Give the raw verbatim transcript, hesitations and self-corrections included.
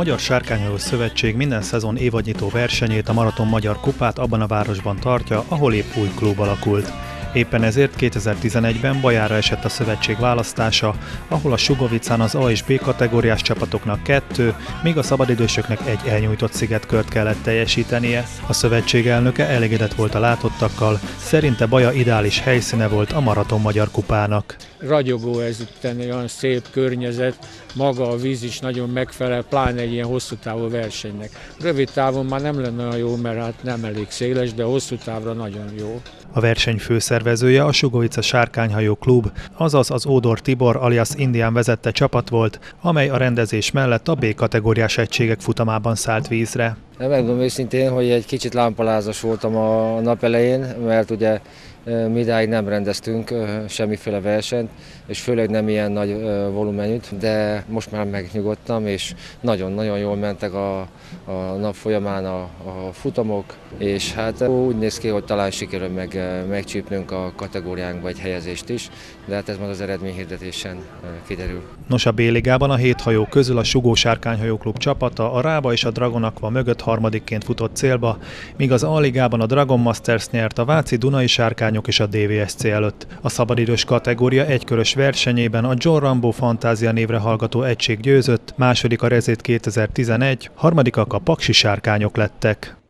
Magyar Sárkányhajó Szövetség minden szezon évadnyitó versenyét, a Maraton Magyar Kupát abban a városban tartja, ahol épp új klub alakult. Éppen ezért kétezer-tizenegyben bajára esett a szövetség választása, ahol a Sugovicán az A és B kategóriás csapatoknak kettő, míg a szabadidősöknek egy elnyújtott szigetkört kellett teljesítenie. A szövetség elnöke elégedett volt a látottakkal, szerinte Baja ideális helyszíne volt a Maraton Magyar Kupának. Ragyogó ezütten, olyan szép környezet, maga a víz is nagyon megfelel, pláne egy ilyen hosszú távú versenynek. Rövid távon már nem lenne olyan jó, mert hát nem elég széles, de hosszú távra nagyon jó. A verseny főszervezője a Sugovica Sárkányhajó Klub, azaz az Ódor Tibor alias Indián vezette csapat volt, amely a rendezés mellett a B kategóriás egységek futamában szállt vízre. Megmondom őszintén, hogy egy kicsit lámpalázas voltam a nap elején, mert ugye mi idáig nem rendeztünk semmiféle versenyt, és főleg nem ilyen nagy volumenűt, de most már megnyugodtam, és nagyon-nagyon jól mentek a, a nap folyamán a, a futamok, és hát úgy néz ki, hogy talán sikerül meg, megcsípnünk a kategóriánkba egy helyezést is, de hát ez majd az eredményhirdetésen kiderül. Nos, a B-ligában a hét hajó közül a Sugó Sárkányhajó Klub csapata a Rába és a Dragon Aqua mögött harmadikként futott célba, míg az A-ligában a Dragon Masters nyert a Váci Dunai Sárkányok és a dé vé es cé előtt. A szabadidős kategória egykörös versenyében a John Rambo Fantázia névre hallgató egység győzött, második a Rezét kétezer-tizenegy, harmadikak a Paksi Sárkányok lettek.